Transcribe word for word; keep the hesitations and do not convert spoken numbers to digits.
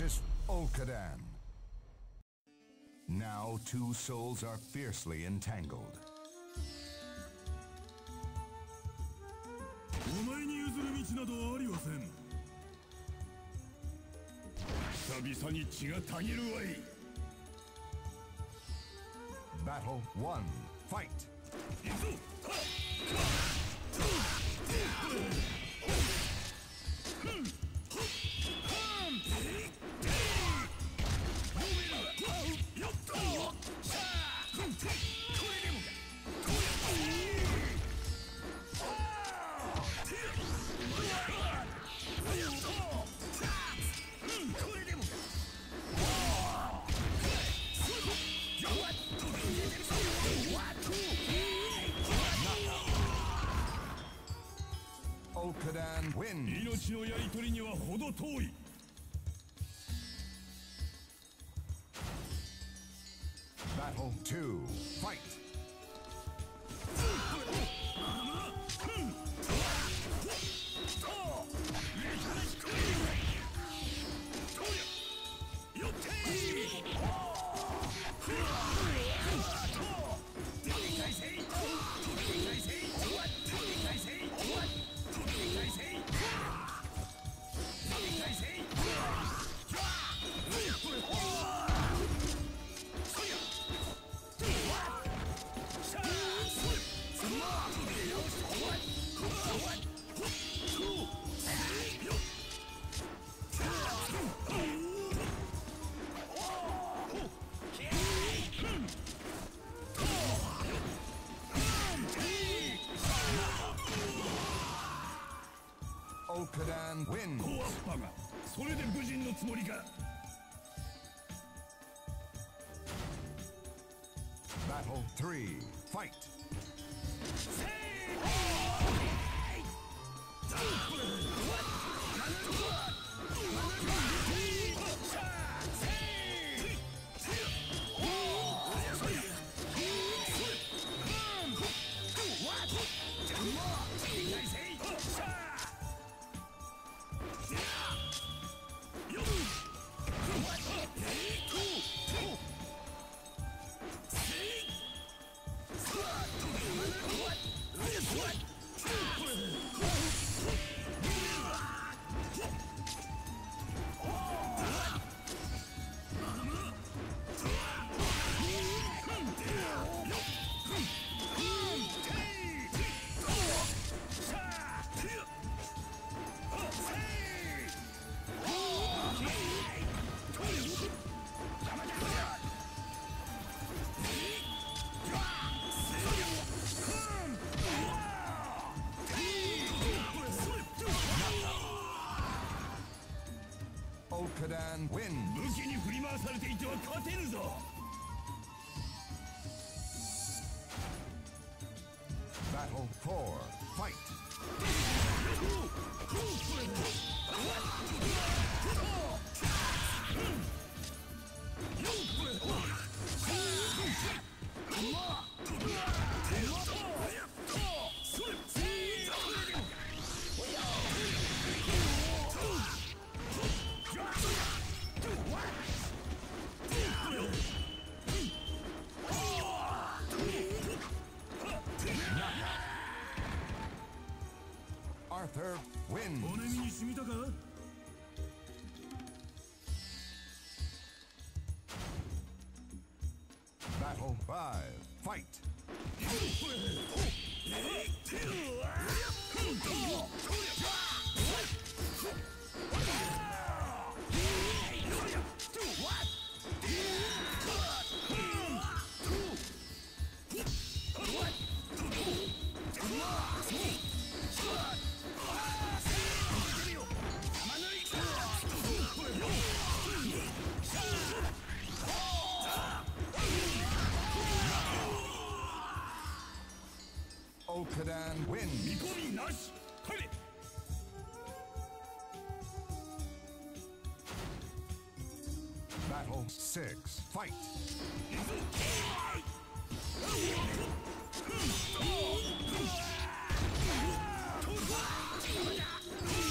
versus Olkadan. Now two souls are fiercely entangled. お前に譲る道などありはせん。久々に血がたぎるわい。 Battle one. Fight. 行くぞ。 Olkadan wins. 命のやり取りには程遠い。 Battle two. Fight. 小アッパがそれで武人のつもりか。 Battle three. Fight. 武器に振り回されていては勝てぬぞ。 Battle four. Fight. 骨身に染みたか。 Battle five. Fight. オカダン wins. 見込みなし。帰れ。 Battle six. Fight. 行くぞ。